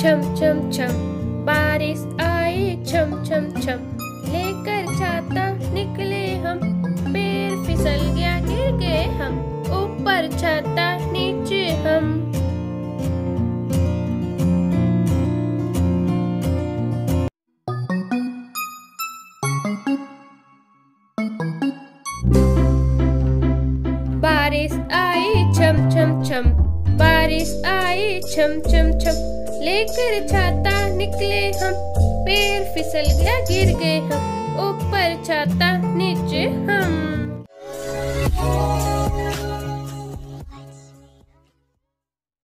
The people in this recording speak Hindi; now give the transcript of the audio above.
छम छम छम, बारिश आई छम छम छम, लेकर छाता निकले हम, पैर फिसल गया गिर गए हम, ऊपर छाता नीचे हम। बारिश आई छम छम छम, बारिश आई छम छम छम, लेकर छाता निकले हम, पैर फिसल गया गिर गए हम, ऊपर छाता नीचे हम।